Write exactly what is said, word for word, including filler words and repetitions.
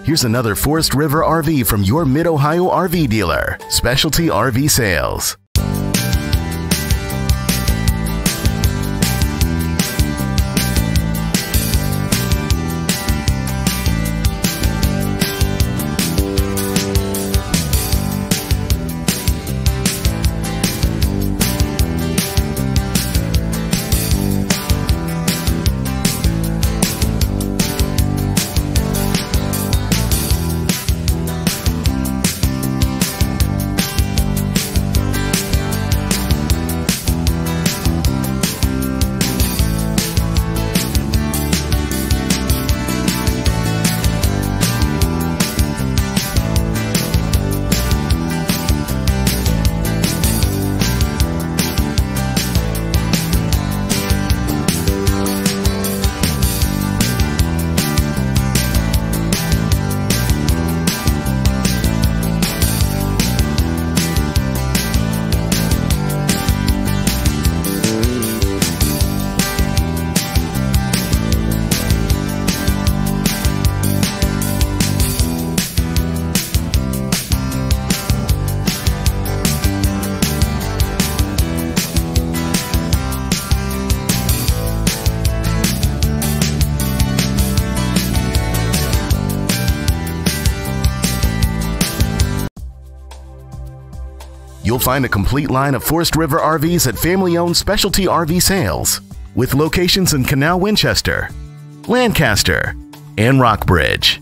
Here's another Forest River R V from your Mid-Ohio R V dealer, Specialty R V Sales. You'll find a complete line of Forest River R Vs at family-owned Specialty R V Sales, with locations in Canal Winchester, Lancaster, and Rockbridge.